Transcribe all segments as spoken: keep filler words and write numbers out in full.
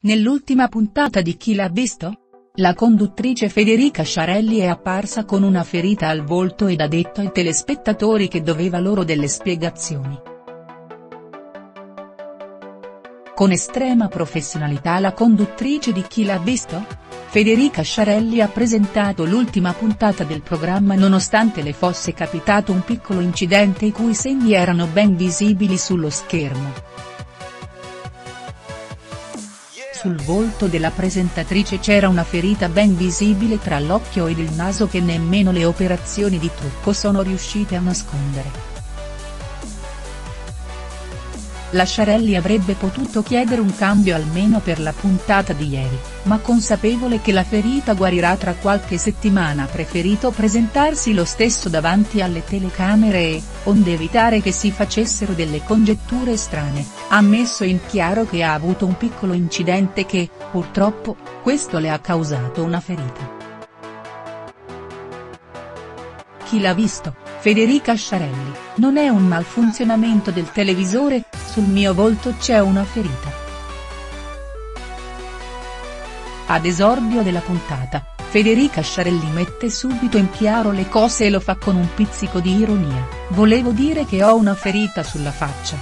Nell'ultima puntata di Chi l'ha visto? La conduttrice Federica Sciarelli è apparsa con una ferita al volto ed ha detto ai telespettatori che doveva loro delle spiegazioni. Con estrema professionalità la conduttrice di Chi l'ha visto? Federica Sciarelli ha presentato l'ultima puntata del programma nonostante le fosse capitato un piccolo incidente i cui segni erano ben visibili sullo schermo. Sul volto della presentatrice c'era una ferita ben visibile tra l'occhio ed il naso che nemmeno le operazioni di trucco sono riuscite a nascondere. La Sciarelli avrebbe potuto chiedere un cambio almeno per la puntata di ieri, ma consapevole che la ferita guarirà tra qualche settimana ha preferito presentarsi lo stesso davanti alle telecamere e, onde evitare che si facessero delle congetture strane, ha messo in chiaro che ha avuto un piccolo incidente che, purtroppo, questo le ha causato una ferita. Chi l'ha visto? Federica Sciarelli, non è un malfunzionamento del televisore, sul mio volto c'è una ferita. Ad esordio della puntata, Federica Sciarelli mette subito in chiaro le cose e lo fa con un pizzico di ironia: volevo dire che ho una ferita sulla faccia.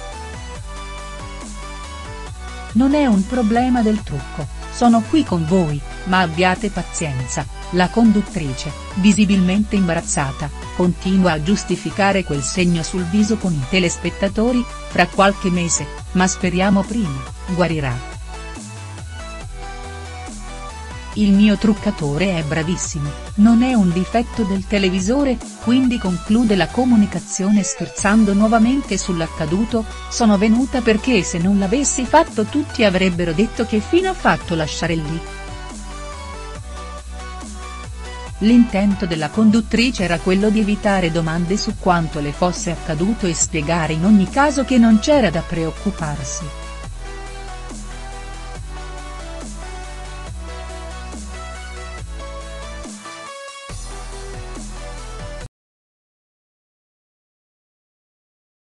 Non è un problema del trucco, sono qui con voi, ma abbiate pazienza. La conduttrice, visibilmente imbarazzata, continua a giustificare quel segno sul viso con i telespettatori: fra qualche mese, ma speriamo prima, guarirà. Il mio truccatore è bravissimo, non è un difetto del televisore, quindi conclude la comunicazione scherzando nuovamente sull'accaduto: sono venuta perché se non l'avessi fatto tutti avrebbero detto che fine ha fatto la Sciarelli. L'intento della conduttrice era quello di evitare domande su quanto le fosse accaduto e spiegare in ogni caso che non c'era da preoccuparsi.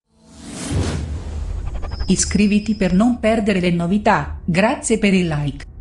Iscriviti per non perdere le novità, grazie per il like.